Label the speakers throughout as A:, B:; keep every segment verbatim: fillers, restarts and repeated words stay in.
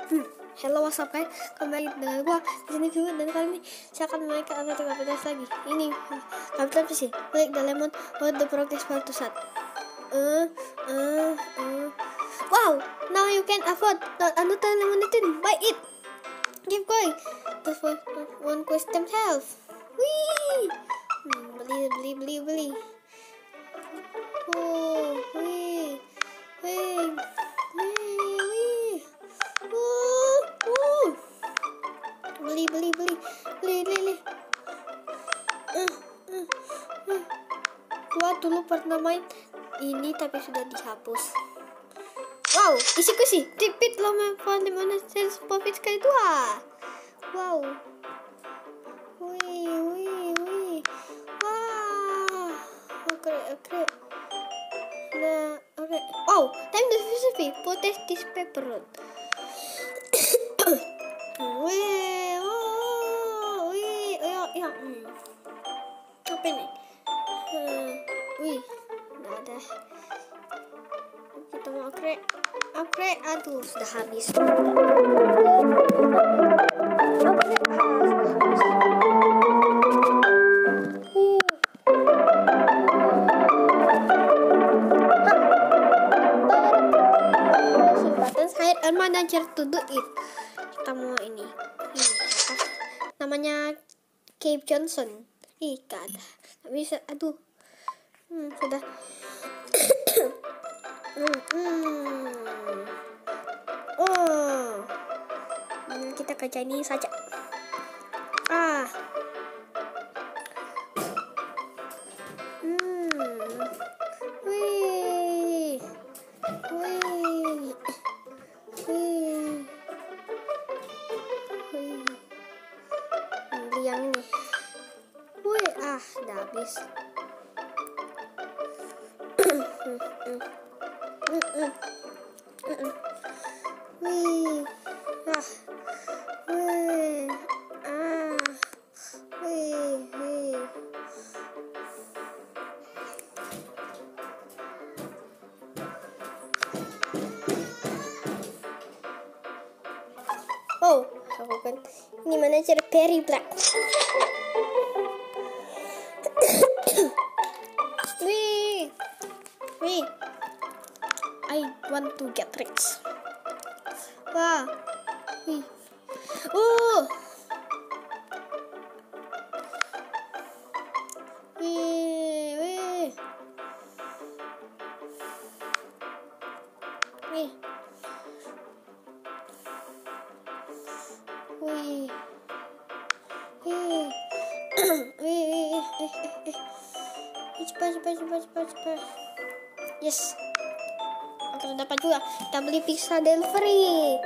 A: Hmm, hello, what's up guys? Kembali dengan gua di sini juga, dan kali ini saya akan memainkan apa kapitalitas lagi. Ini kapitalitas sih. Like the lemon or the progress bar to start. Uh, uh, uh. Wow, now you can afford the another lemonade. Buy it. Keep going. The first one question health. Wee. Hmm, beli, beli, beli, beli. Oh, wee, wee. Beli, beli, beli, beli, beli, beli. Uh, uh, uh. Gua dulu pernah main ini tapi sudah dihapus. Wow, isi kusi. Repeat lo main di mana sales profit sekali dua. Wow. Wih, wih, wih. Wah. Oke, oke. Nah, oke. Okay. Oh, time to philosophy. Protest this paper road. Wih, oh, wih, ya, ya. Hmm. Apa ini? Hmm, wih, nggak ada. Kita mau upgrade, upgrade. Aduh, sudah habis. Upgrade, ah, sudah habis. Hire a manager to do it. Kita mau ini, ini apa? Namanya Cape Johnson. Ih, gak ada. Gak bisa. Aduh. Hmm, sudah. hmm, hmm. Oh. Hmm, kita kerja ini saja. Ah. Hmm. Wih. Wih. Wih. Wih. Beli yang ini. Wih, ah, udah habis. Wih, ah, wih, ah, wih, wih. Oh, aku kan ini manajer Perry Black. Wih, wih, I want to get rich. Wah, wih, uh, wih, wih, wih. Wih, wih, wih, eh, eh, eh, cepat, cepat, cepat, cepat, cepat. Yes, aku sudah dapat juga. Kita beli pizza delivery.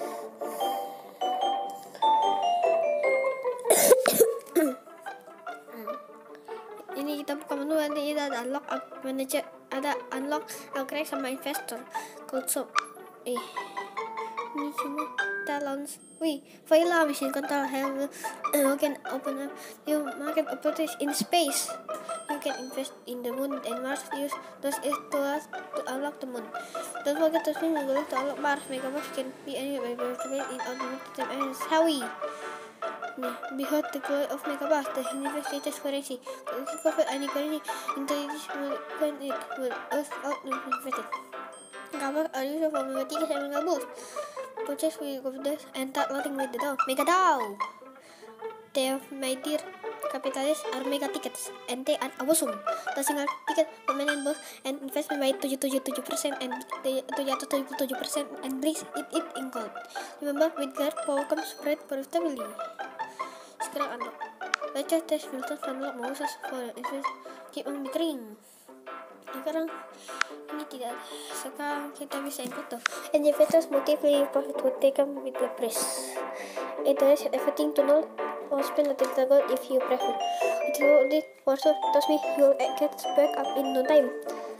A: Ini kita buka menu, nanti kita ada unlock manager, ada unlock upgrade sama investor. Code shop. Eh, ini semua talents. Wih, Viola machine control have you can open up new market opportunities in space. You can invest in the moon and Mars. Use those tools to unlock the moon. Don't forget to spin the gold to unlock Mars. Megabox can be anywhere by in automated and Howie. Nih, behold the glory of Megabox, the universe latest currency. If you cover any currency, intelligence will when it will earth out infected. Megabox are used for Mega and Megabox. Purchase with confidence and start loading with the down. Mega Dow. They have made their capitalists are mega tickets and they are awesome. The single ticket permanent box and investment by tujuh puluh tujuh persen and tujuh ratus tujuh puluh tujuh persen and please eat it in gold. Remember with guard power comes spread profitably. Sekarang unlock. Let's test filter unlock Moses for invest. Keep on bickering. Sekarang ini tidak ada. Sekarang kita bisa input tuh. And the investors motivate profit would take up with the price. It does everything to know or spend a little gold if you prefer. If you did also trust me, you'll get back up in no time.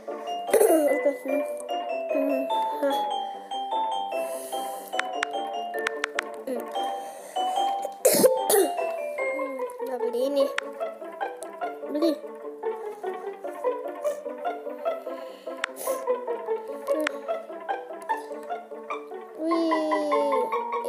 A: hmm. ah. hmm. Nggak beli ini. Beli. Wih.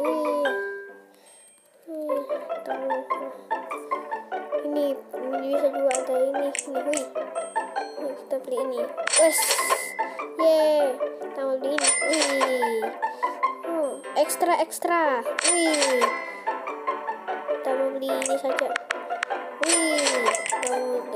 A: ini bisa juga ada ini ini wih. Yuk, kita beli ini. Wes, yeay, kita mau beli ini. Wih, oh, ekstra ekstra. Wih, kita mau beli ini saja. Wih, kita mau beli.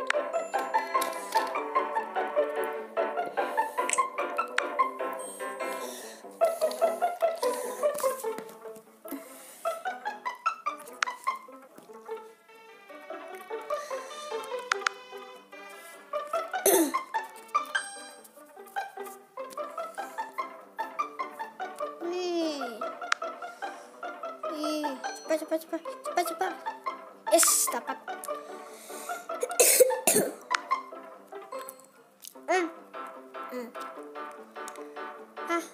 A: Cepat cepat cepat cepat cepat. Yes, dapat. hmm. Hmm. Ah.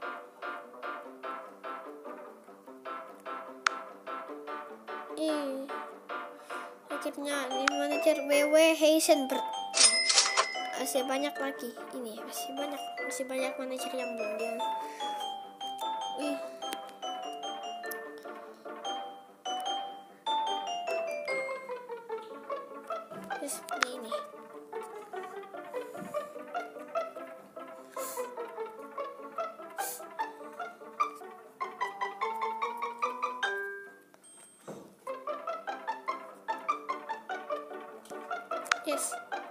A: Ih. Akhirnya di manajer W W Heisenberg. Masih banyak lagi. Ini masih banyak, masih banyak manajer yang belum dia. Wih. Seperti ini. Yes.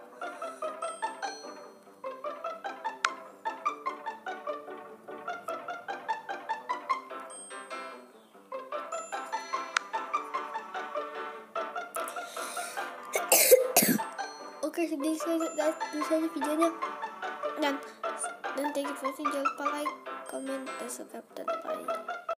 A: Oke, sedih saja videonya, dan dan thank you for watching. Jangan lupa like, comment, dan subscribe, dan bye.